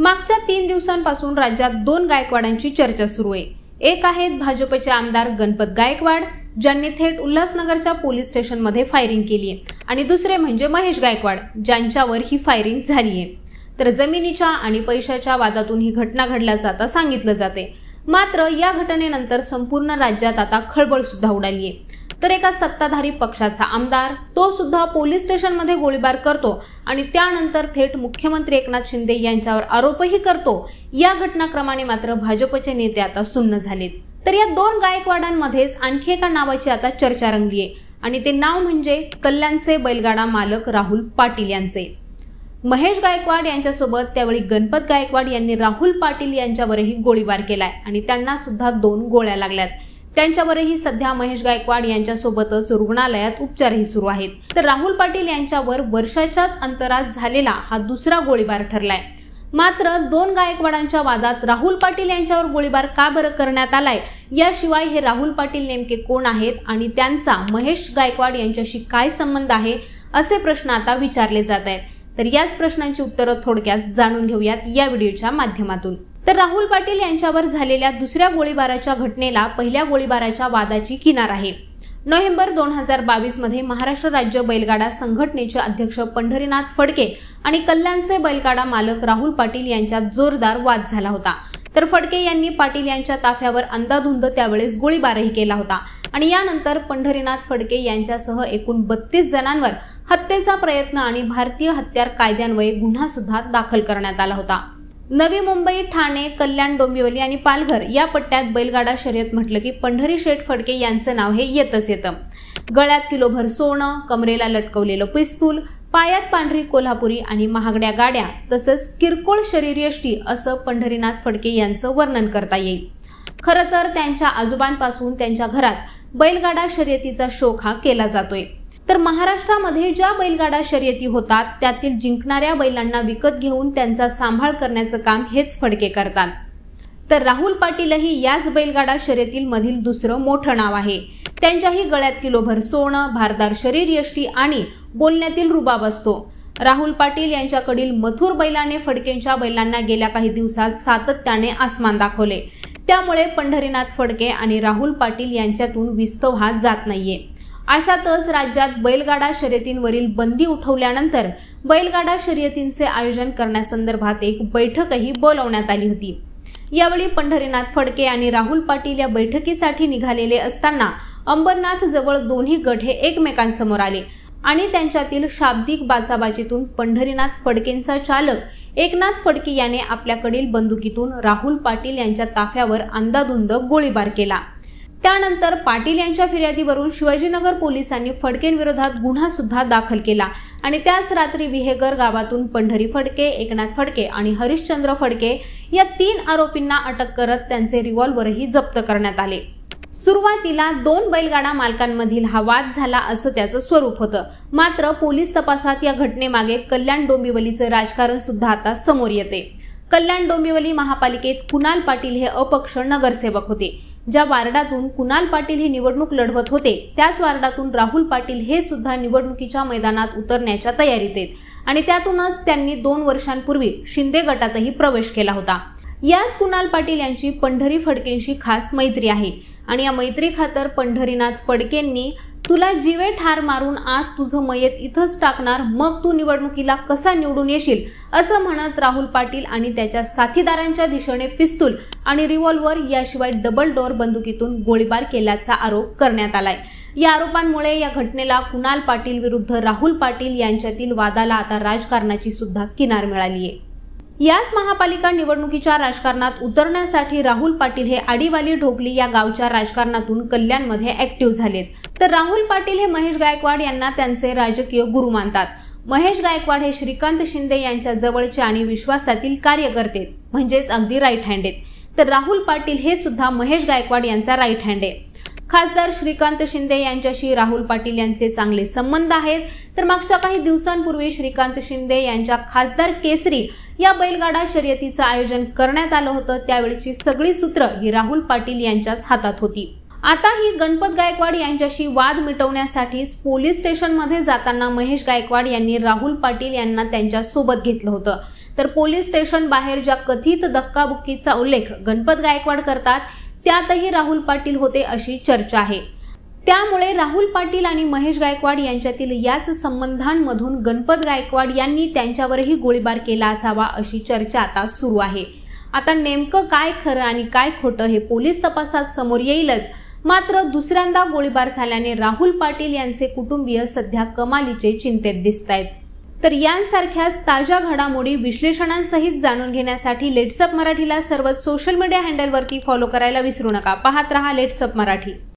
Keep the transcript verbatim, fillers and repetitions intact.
मागच्या तीन दिवसांपासून राज्यात दोन गायकवाडांची चर्चा सुरू आहे। एक आहेत भाजपचे आमदार गणपत गायकवाड, ज्यांनी थेट उल्हासनगरच्या पोलीस स्टेशनमध्ये फायरिंग केली आहे, आणि दुसरे म्हणजे महेश गायकवाड, ज्यांच्यावर ही फायरिंग झाली आहे। तर जमिनीच्या आणि पैशाच्या वादातून ही घटना घडल्याचं आता सांगितलं जाते। मात्र या घटनेनंतर संपूर्ण राज्यात आता खळबळ सुद्धा उडाली आहे। तर एका सत्ताधारी पक्षाचा आमदार तो सुद्धा पोलीस स्टेशनमध्ये गोळीबार करतो आणि त्यानंतर थेट मुख्यमंत्री एकनाथ शिंदे यांच्यावर आरोपही करतो। या घटनाक्रमाने मात्र भाजपचे नेते आता सुन्न झालेत। तर या दोन गायकवाडांमध्येच आणखी एका नावाची आता चर्चा रंगली आहे, आणि ते नाव म्हणजे कल्याणचे बैलगाडा मालक राहुल पाटील यांचे। महेश गायकवाड यांच्यासोबत त्यावेळी गणपत गायकवाड यांनी राहुल पाटील यांच्यावरही गोळीबार केलाय आणि त्यांना सुद्धा दोन गोळ्या लागल्यात। त्यांच्यावरही सध्या महेश गायकवाड यांच्यासोबतच रुग्णालयात उपचारही सुरू आहेत। तर राहुल पाटील यांच्यावर वर्षाच्याच अंतरात झालेला हा दुसरा गोळीबार ठरलाय। मात्र दोन गायकवाडांच्या वादात राहुल पाटील यांच्यावर गोळीबार का बरं करण्यात आलाय, याशिवाय हे राहुल पाटील नेमके कोण आहेत आणि त्यांचा महेश गायकवाड यांच्याशी काय संबंध आहे, असे प्रश्न आता विचारले जात आहेत। तर याच प्रश्नांची उत्तरं थोडक्यात जाणून घेऊयात या व्हिडिओच्या माध्यमातून। तर राहुल पाटील यांच्यावर झालेल्या दुसऱ्या गोळीबाराच्या घटनेला पहिल्या गोळीबाराच्या वादाची किनार आहे। नोव्हेंबर दोन हजार बावीस मध्ये महाराष्ट्र राज्य बैलगाडा संघटनेचे अध्यक्ष पंढरीनाथ फडके आणि कल्याणचे बैलगाडा मालक राहुल पाटील यांच्यात जोरदार वाद झाला होता। तर फडके यांनी पाटील यांच्या ताफ्यावर अंधाधुंद त्यावेळेस गोळीबारही केला होता, आणि यानंतर पंढरीनाथ फडके यांच्यासह एकूण बत्तीस जणांवर हत्येचा प्रयत्न आणि भारतीय हत्यार कायद्यान्वये गुन्हा सुद्धा दाखल करण्यात आला होता। नवी मुंबई, ठाणे, कल्याण, डोंबिवली आणि पालघर या पट्ट्यात बैलगाडा शर्यत म्हटलं की पंढरी शेठ फडके यांचं नाव हे येतच येतं। गळ्यात किलोभर सोनं, कमरेला लटकवलेलं पिस्तूल, पायात पांढरी कोल्हापुरी आणि महागड्या गाड्या, तसंच किरकोळ शरीरयष्टी असं पंढरीनाथ फडके यांचं वर्णन करता येईल। खरं तर त्यांच्या आजोबांपासून त्यांच्या घरात बैलगाडा शर्यतीचा शौक हा केला जातोय। तर महाराष्ट्रामध्ये ज्या बैलगाडा शर्यती होतात त्यातील जिंकणाऱ्या बैलांना विकत घेऊन त्यांचा सांभाळ करण्याचं काम हेच फडके करतात। तर राहुल पाटीलही याच बैलगाडा शर्यतील मधील दुसरं मोठं नाव आहे। त्यांच्याही गळ्यात किलोभर सोनं, भारदार शरीरयष्टी आणि बोलण्यातील रुबाब असतो। राहुल पाटील यांच्याकडील मथुर बैलाने फडकेंच्या बैलांना गेल्या काही दिवसात सातत्याने आसमान दाखवले। त्यामुळे पंढरीनाथ फडके आणि राहुल पाटील यांच्यातून विस्तव हा जात नाहीये। अशातच राज्यात बैलगाडा शर्यतींवरील बंदी उठवल्यानंतर बैलगाडा शर्यतींचे आयोजन करण्यासंदर्भात एक बैठकही बोलावण्यात आली होती। यावेळी पंढरीनाथ फडके आणि राहुल पाटील या बैठकीसाठी निघालेले असताना अंबरनाथ जवळ दोन्ही गट हे एकमेकांसमोर आले, आणि त्यांच्यातील शाब्दिक बाचाबाचीतून पंढरीनाथ फडकेंचा चालक एकनाथ फडके याने आपल्याकडील बंदुकीतून राहुल पाटील यांच्या ताफ्यावर अंधाधुंद गोळीबार केला। त्यानंतर पाटील यांच्या फिर्यादीवरून शिवाजीनगर पोलिसांनी फडकेंविरोधात गुन्हा सुद्धा दाखल केला, आणि त्याच रात्री विहेगर गावातून पंढरी फडके, एकनाथ फडके आणि हरिश्चंद्र फडके या तीन आरोपींना अटक करत त्यांचे रिव्हॉल्व्हरही जप्त करण्यात आले। सुरुवातीला दोन बैलगाडा मालकांमधील हा वाद झाला असं त्याचं स्वरूप होतं। मात्र पोलीस तपासात या घटनेमागे कल्याण डोंबिवलीचे राजकारण सुद्धा आता समोर येते। कल्याण डोंबिवली महापालिकेत कुणाल पाटील हे अपक्ष नगरसेवक होते। ज्या वार्डातून कुणाल पाटील हे निवडणूक लढवत होते त्याच वार्डातून राहुल पाटील हे सुद्धा निवडणुकीच्या मैदानात उतरण्याच्या तयारीत आहेत, आणि त्यातूनच त्यांनी दोन वर्षांपूर्वी शिंदे गटातही प्रवेश केला होता। याच कुणाल पाटील यांची पंढरी फडकेंशी खास मैत्री आहे, आणि या मैत्री खातर पंढरीनाथ फडकेंनी तुला जीवे ठार मारून आज तुझं मयत इथंच टाकणार, मग तू निवडणुकीला कसा निवडून येशील, असं म्हणत राहुल पाटील आणि त्याच्या साथीदारांच्या दिशेने पिस्तूल आणि रिव्हॉल्व्हर याशिवाय डबल डोअर बंदुकीतून गोळीबार केल्याचा आरोप करण्यात आलाय। या आरोपांमुळे या घटनेला कुणाल पाटील विरुद्ध राहुल पाटील यांच्यातील वादाला आता राजकारणाची सुद्धा किनार मिळाली आहे। याच महापालिका निवडणुकीच्या राजकारणात उतरण्यासाठी राहुल पाटील हे आडीवाली ढोकली या गावच्या राजकारणातून कल्याणमध्ये ऍक्टिव्ह झालेत। तर राहुल पाटील हे महेश गायकवाड यांना त्यांचे राजकीय गुरु मानतात। महेश गायकवाड हे श्रीकांत शिंदे यांच्या जवळचे आणि विश्वासातील कार्यकर्ते, म्हणजेच अगदी राईट हँड आहेत। तर राहुल पाटील हे सुद्धा महेश गायकवाड यांचा राईट हँड आहे। खासदार श्रीकांत शिंदे यांच्याशी राहुल पाटील यांचे चांगले संबंध आहेत। तर मागच्या काही दिवसांपूर्वी श्रीकांत शिंदे यांच्या खासदार केसरी या बैलगाडा शर्यतीचं आयोजन करण्यात आलं होतं, त्यावेळची सगळी सूत्र ही राहुल पाटील यांच्याच हातात होती। आता ही गणपत गायकवाड यांच्याशी वाद मिटवण्यासाठीच पोलीस स्टेशनमध्ये जाताना महेश गायकवाड यांनी राहुल पाटील यांना त्यांच्या सोबत घेतलं होतं। तर पोलीस स्टेशन बाहेर ज्या कथित धक्काबुक्कीचा उल्लेख गणपत गायकवाड करतात त्यातही राहुल पाटील होते अशी चर्चा आहे। त्यामुळे राहुल पाटील आणि महेश गायकवाड यांच्यातील याच संबंधांमधून गणपत गायकवाड यांनी त्यांच्यावरही गोळीबार केला असावा अशी चर्चा आता सुरू आहे। आता नेमकं काय खरं आणि काय खोटं हे पोलीस तपासात समोर येईलच। मात्र दुसऱ्यांदा गोळीबार झाल्याने राहुल पाटील यांचे कुटुंबीय सध्या कमालीचे चिंतेत दिसतायत। तर यांसारख्याच ताज्या घडामोडी विश्लेषणांसहित जाणून घेण्यासाठी लेट्सअप मराठीला सर्व सोशल मीडिया हँडलवरती फॉलो करायला विसरू नका। पाहत रहा लेट्सअप मराठी।